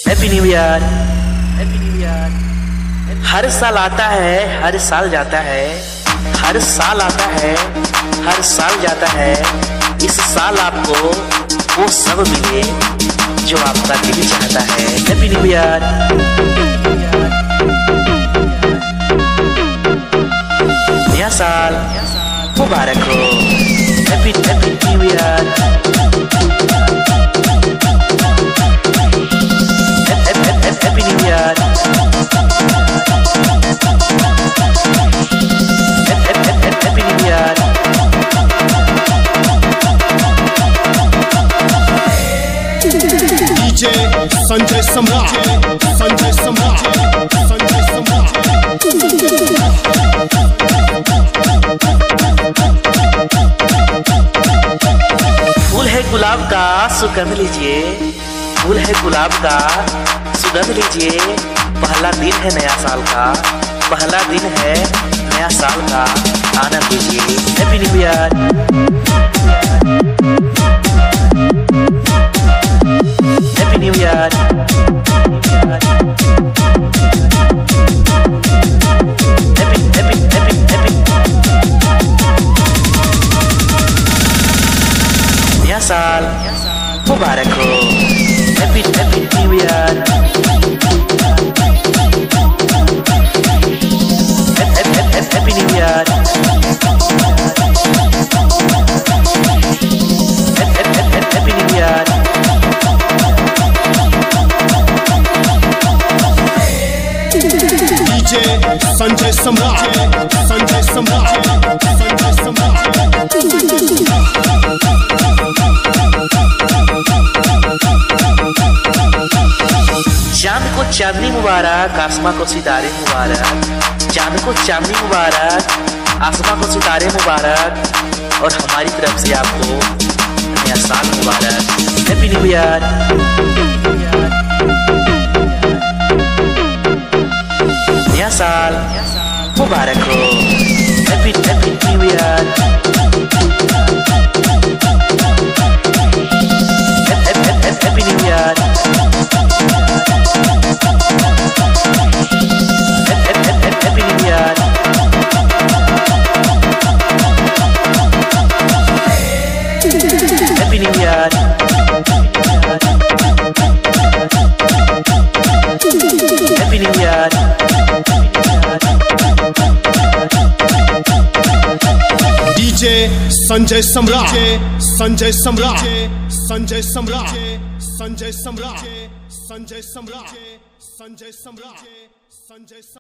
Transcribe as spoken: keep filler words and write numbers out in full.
Happy new year, happy new year. हर साल आता है, हर साल जाता है, हर साल आता है, हर साल जाता है। इस साल आपको वो सब मिले जो आपका दिल चाहता है। Happy new year. नया साल मुबारक हो। Happy happy new year. Happy new year. Happy new year. DJ Sanjay Samrat, Sanjay Samrat, Sanjay Samrat. फूल है गुलाब का सुगंध लीजिए, फूल है गुलाब का सुगंध लीजिए। पहला दिन है नया साल का, पहला दिन है नया साल का, आनंद लीजिए। Happy new year. Happy new year. Happy happy happy happy. नया साल मुबारक हो। Happy happy new year. Happy new year. Happy new year. DJ Sanjay Samrat, Sanjay Samrat, Sanjay Samrat. चांद को चांदनी मुबारक, आसमां को सितारे मुबारक। चांद को चांदनी मुबारक, आसमां को सितारे मुबारक। और हमारी तरफ से आपको नया साल मुबारक। Happy new year. नया साल मुबारक हो। Happy happy new year. Happy new year. Happy new year. Happy new year. Happy new year. DJ Sanjay Samrat, Sanjay Samrat, Sanjay Samrat, Sanjay Samrat, Sanjay Samrat, Sanjay Samrat, Sanjay.